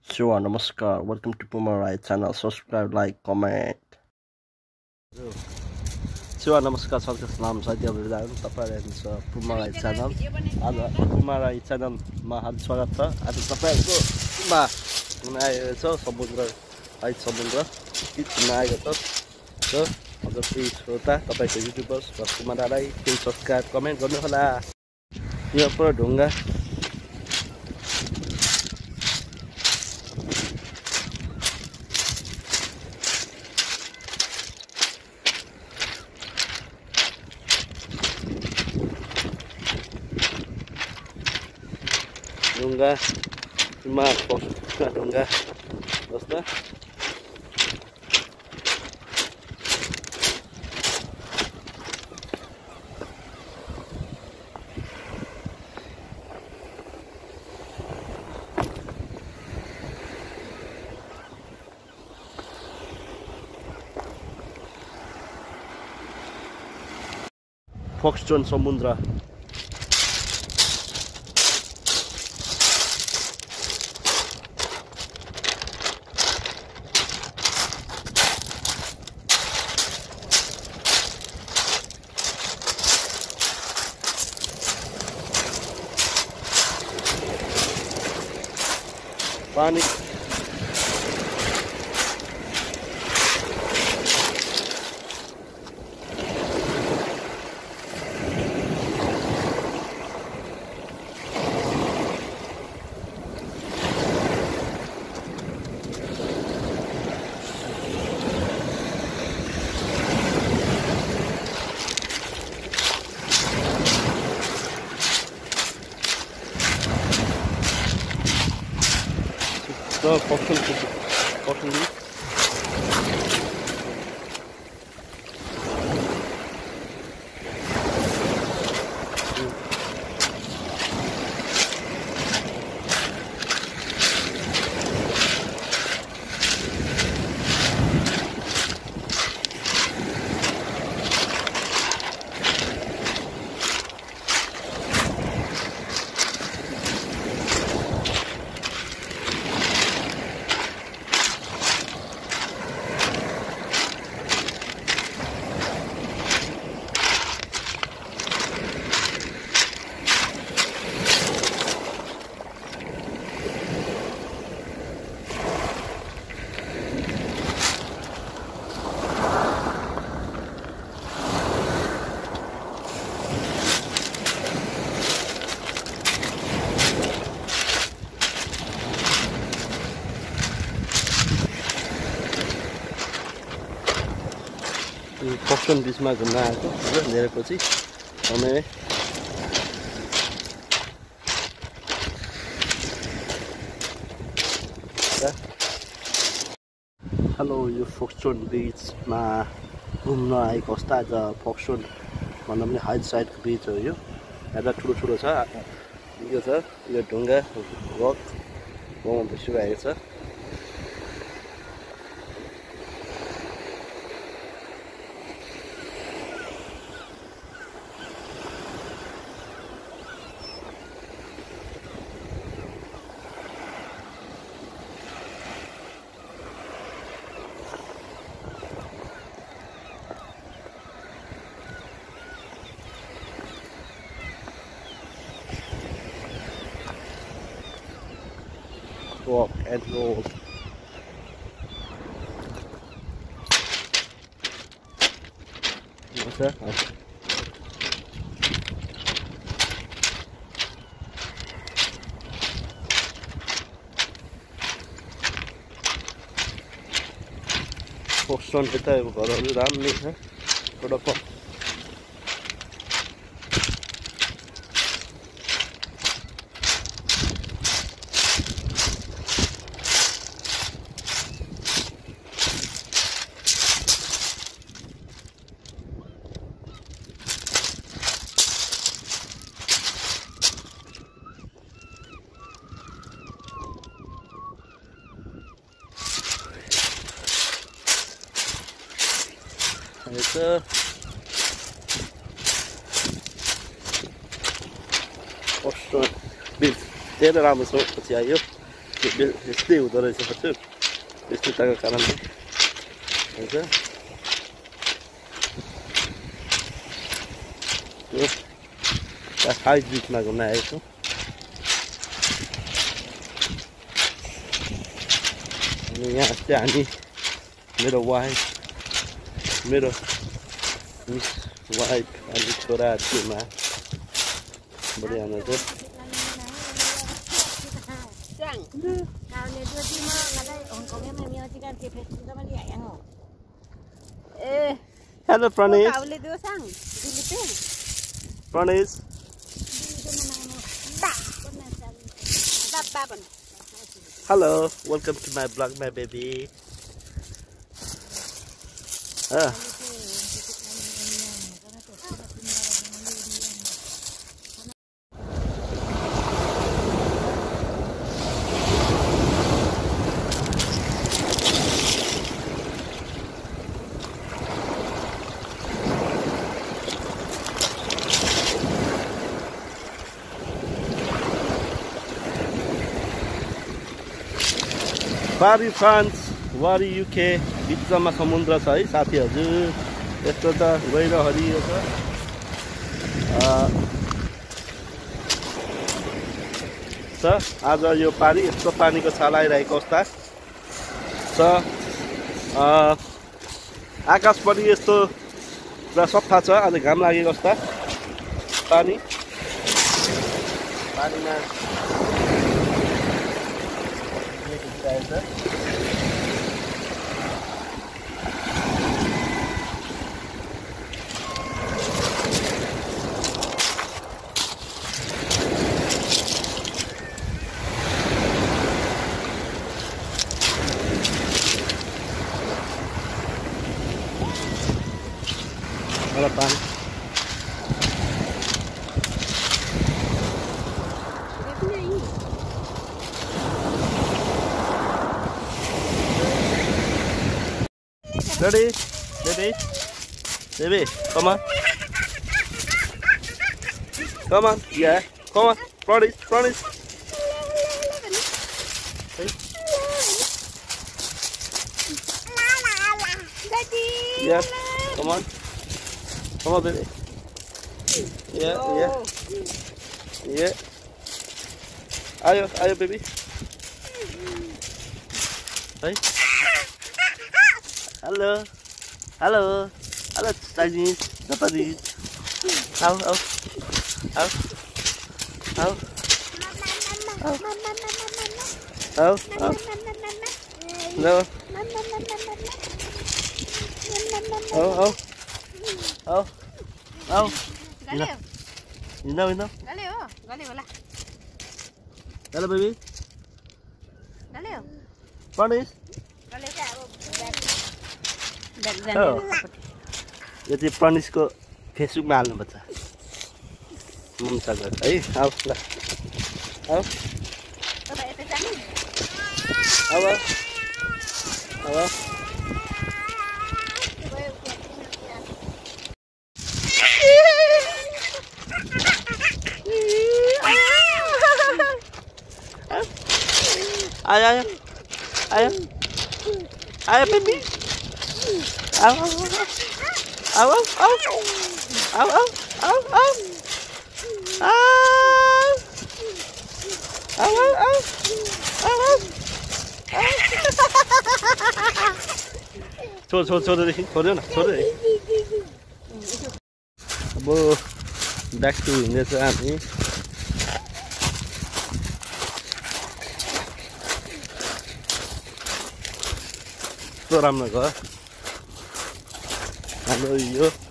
Sure, namaskar. Welcome to Puma Ride channel. Subscribe, like, comment. Sure, namaskar. Salam salam. Saya berada di Puma Ride channel. Ada Puma Ride channel. Mahal swagat छ. आज तपाईहरुको पुमा घुम्न आएको छ समुद्र height समुद्र घुम्न आएको छ हजुर प्लिज श्रोता तपाईको YouTubers Puma Rai please subscribe comment गर्नु होला यो पुरा ढुङ्गा ढुङ्गा पुमा ढुङ्गा जस्ता फोक्सटोन समुद्र पानी तो कॉटन फोक्सटोन बीचमा घुम्न आएको धेरै पछि समय हेलो यो फोक्सटोन बीचमा घुम्न आएको अवस्था आज फोक्सटोन भन्दा पनि हाइट साइडको बीच हो यो हेर्दा ठुलो छ यो छ यो ढुङ्गा रक गाउँमा बसिरहेको छ rock and roll. What's that? फोक्सटोन यता घरहरू राम्रै छ एउटा It's फोक्सटोन बीच धेरै राम्रो छ पछि आयो यस्तै हुँदो रहेछ हजुर व्यस्तताको कारणले हुन्छ हाइथमा घुम्न आएको छु अनि यहाँ चाहिँ हामी मेरो वाइफ मेरो मिस वाइफ अनि छोराहरूमा बढिहाल्नु Hello, Pranesh. Pranesh. Hello, welcome to my vlog, my baby. Bari France, Bari UK, बिचमा समुद्र छ है साथीहरु यस्तो त गहिरो हरियो छ आज यो पानी यस्तो पानीको छाल आइरहेको अवस्था छ आकाश पनि यस्तो पुरा सफा छ आज घाम लागेको अवस्था पानीमा पानी Ready? Ready? Baby, come on. Come on. Yeah. Come on. Promise. Promise. Hey. Daddy. Yes. Come on. Come on, baby. Yeah. Yeah. Yeah. Ayo, baby. Hey. Hello, Chinese, Japanese. How? No. You know. Hello, baby. Promise. यो चाहिँ प्रनिसको फेसबुकमा हाल्नुपर्छ ममताको है आऊ ल आऊ आयो baby छोड्दैदेखि छोड्यो न छोड्दै अब ब्याक टु हिँड्दैछ हामी राम्रो घर हाम्रो यो